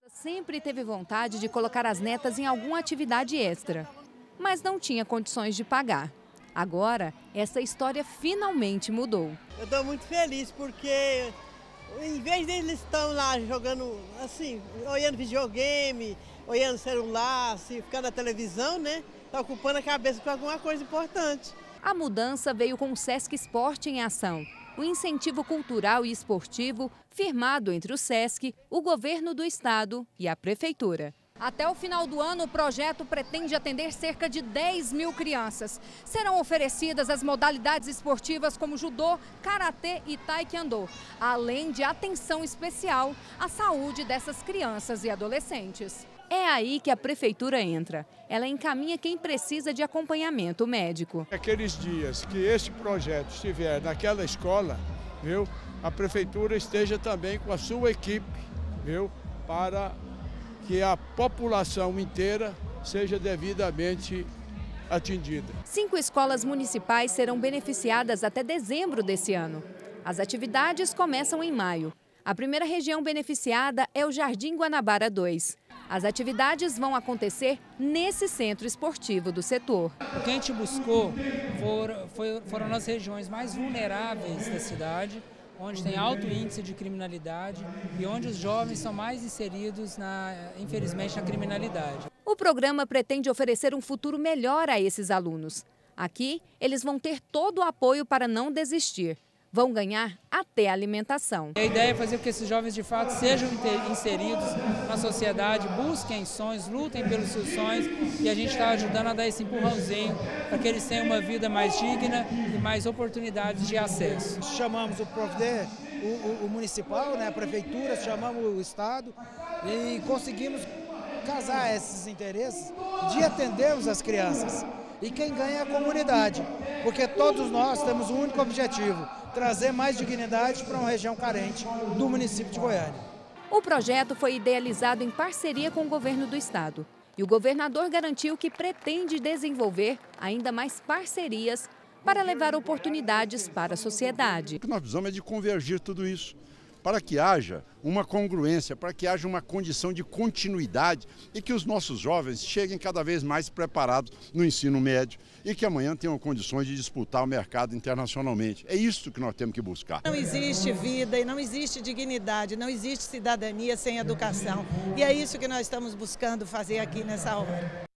Sempre teve vontade de colocar as netas em alguma atividade extra, mas não tinha condições de pagar. Agora, essa história finalmente mudou. Eu estou muito feliz porque, em vez deles estão lá jogando, assim, olhando videogame, olhando celular, assim, ficando na televisão, né? Está ocupando a cabeça com alguma coisa importante. A mudança veio com o Sesc Esporte em Ação, o incentivo cultural e esportivo firmado entre o Sesc, o governo do estado e a prefeitura. Até o final do ano, o projeto pretende atender cerca de 10 mil crianças. Serão oferecidas as modalidades esportivas como judô, karatê e taekwondo, além de atenção especial à saúde dessas crianças e adolescentes. É aí que a prefeitura entra. Ela encaminha quem precisa de acompanhamento médico. Aqueles dias que esse projeto estiver naquela escola, viu, a prefeitura esteja também com a sua equipe, viu, para que a população inteira seja devidamente atendida. 5 escolas municipais serão beneficiadas até dezembro desse ano. As atividades começam em maio. A primeira região beneficiada é o Jardim Guanabara 2. As atividades vão acontecer nesse centro esportivo do setor. O que a gente buscou foram as regiões mais vulneráveis da cidade, onde tem alto índice de criminalidade e onde os jovens são mais inseridos, infelizmente, na criminalidade. O programa pretende oferecer um futuro melhor a esses alunos. Aqui, eles vão ter todo o apoio para não desistir. Vão ganhar até alimentação. A ideia é fazer com que esses jovens, de fato, sejam inseridos na sociedade, busquem sonhos, lutem pelos seus sonhos e a gente está ajudando a dar esse empurrãozinho para que eles tenham uma vida mais digna e mais oportunidades de acesso. Chamamos o PROFDE, o municipal, né, a prefeitura, chamamos o estado e conseguimos casar esses interesses de atendermos as crianças. E quem ganha é a comunidade, porque todos nós temos um único objetivo: trazer mais dignidade para uma região carente do município de Goiânia. O projeto foi idealizado em parceria com o governo do estado. E o governador garantiu que pretende desenvolver ainda mais parcerias para levar oportunidades para a sociedade. O que nós precisamos é de convergir tudo isso, para que haja uma congruência, para que haja uma condição de continuidade e que os nossos jovens cheguem cada vez mais preparados no ensino médio e que amanhã tenham condições de disputar o mercado internacionalmente. É isso que nós temos que buscar. Não existe vida e não existe dignidade, não existe cidadania sem educação. E é isso que nós estamos buscando fazer aqui nessa hora.